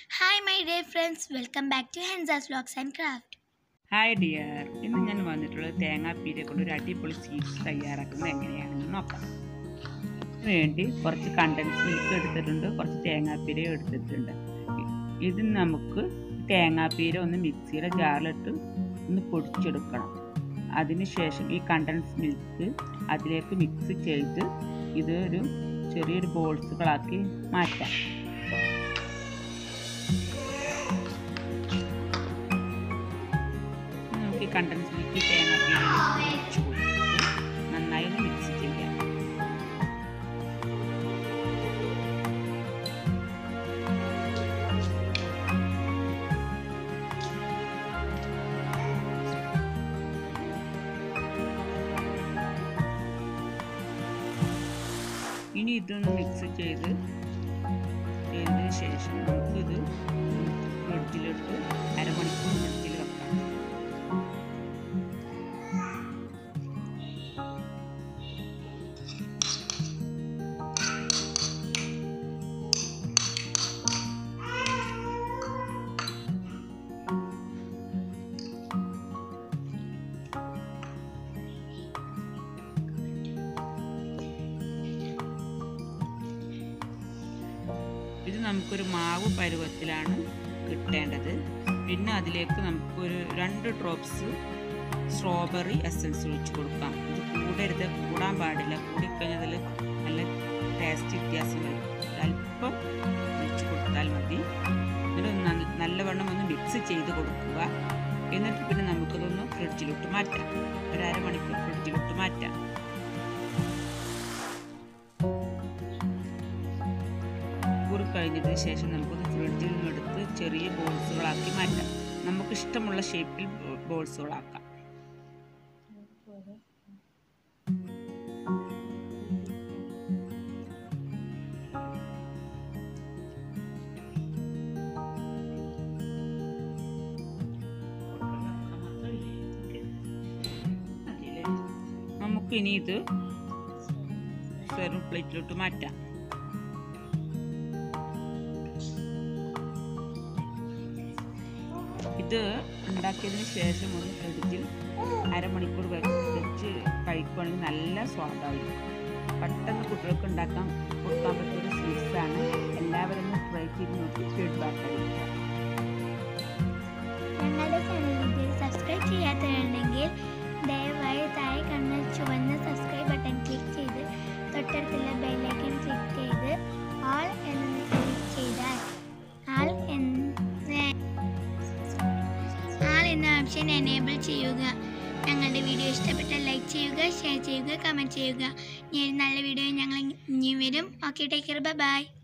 Hi my dear friends, welcome back to Henza's Vlogs and Craft. Hi dear, ഇന്ന് ഞാൻ വന്നിട്ടുള്ളത് തേങ്ങാപ്പീരെ കൊണ്ട് ഒരു അടിപൊളി സ്വീറ്റ്സ് തയ്യാറാക്കുന്നത് എങ്ങനെയാണെന്ന് നോക്കാം. ഇതിന് വേണ്ടി കുറച്ച് കണ്ടൻസ് മിൽക്ക് എടുത്തിട്ടുണ്ട്, കുറച്ച് തേങ്ങാപ്പീരയും എടുത്തിട്ടുണ്ട്. ഇത് നമുക്ക് തേങ്ങാപ്പീര ഒന്ന് മിക്സിയുടെ ജാറിലിട്ട് ഒന്ന് പൊടിച്ചെടുക്കണം. അതിനുശേഷം ഈ കണ്ടൻസ് മിൽക്ക് അതിലേക്ക് മിക്സ് ചെയ്ത് ഇതൊരു ചെറിയൊരു ബോൾസുകളാക്കി മാറ്റാം. കണ്ടൻസ് മിൽക്ക് തേങ്ങാപ്പീരയിലേക്ക് ഒഴിച്ച് കൊടുത്ത് നന്നായി ഒന്ന് മിക്സ് ചെയ്യാം. ഇനി ഇതൊന്ന് മിക്സ് ചെയ്തതിന് ശേഷം നമുക്കിത് ഫ്രിഡ്ജിലിട്ട് അരമണിക്കൂർ ഫ്രിഡ്ജിൽ വെക്കാം. ഇത് നമുക്കൊരു മാവ് പരുവത്തിലാണ് കിട്ടേണ്ടത്. പിന്നെ അതിലേക്ക് നമുക്കൊരു 2 ഡ്രോപ്സ് സ്ട്രോബെറി എസൻസ് ഒഴിച്ച് കൊടുക്കാം. ഇത് കൂടാൻ പാടില്ല. കൂടിക്കഴിഞ്ഞാൽ അതിൽ നല്ല ടേസ്റ്റ് വ്യത്യാസം വരും. അല്പം ഒഴിച്ച് കൊടുത്താൽ മതി. എന്നിട്ട് നല്ലവണ്ണം ഒന്ന് മിക്സ് ചെയ്ത് കൊടുക്കുക. എന്നിട്ട് പിന്നെ നമുക്കതൊന്ന് ഫ്രിഡ്ജിലോട്ട് മാറ്റാം. ഒരു അരമണിക്കൂർ ഫ്രിഡ്ജിലോട്ട് മാറ്റാം. കഴിഞ്ഞതിന് ശേഷം നമുക്കൊന്ന് ഫ്രിഡ്ജിൽ നിന്നെടുത്ത് ചെറിയ ബോൾസുകളാക്കി മാറ്റാം. നമുക്ക് ഇഷ്ടമുള്ള ഷേപ്പിൽ ബോൾസുകളാക്കാം. നമുക്കിനി ഇത് സെർവ് പ്ലേറ്റിലോട്ട് മാറ്റാം. ഇത് ഉണ്ടാക്കിയതിന് ശേഷം ഒന്ന് ഫ്രിഡ്ജിൽ അരമണിക്കൂർ വെച്ച് കഴിക്കുകയാണെങ്കിൽ നല്ല സ്വാദായിരിക്കും. പെട്ടെന്ന് കുട്ടികൾക്ക് കൊടുക്കാൻ പറ്റിയൊരു സ്വീറ്റ്സാണ്. എല്ലാവരും ട്രൈ ചെയ്ത് നോക്കി ഫീഡ്ബാക്ക് അറിയിക്കുക. ഞങ്ങളുടെ ചാനൽ സബ്സ്ക്രൈബ് ചെയ്യാത്തവരുണ്ടെങ്കിൽ ദയവായി താഴെ കാണുന്ന ചുവന്ന സബ്സ്ക്രൈബ് ബട്ടൺ ക്ലിക്ക് ചെയ്ത് തൊട്ടടുത്തുള്ള ബെല്ലൈക്കൺ ക്ലിക്ക് ചെയ്ത് ആൾ എന്ന് ക്ലിക്ക് ചെയ്താൽ ആൾ എന്ന ഓപ്ഷൻ എനേബിൾ ചെയ്യുക. ഞങ്ങളുടെ വീഡിയോ ഇഷ്ടപ്പെട്ടാൽ ലൈക്ക് ചെയ്യുക, ഷെയർ ചെയ്യുക, കമൻറ്റ് ചെയ്യുക. ഇനി ഒരു നല്ല വീഡിയോ ഞങ്ങൾ ഇനിയും വരും. Okay, take care, by.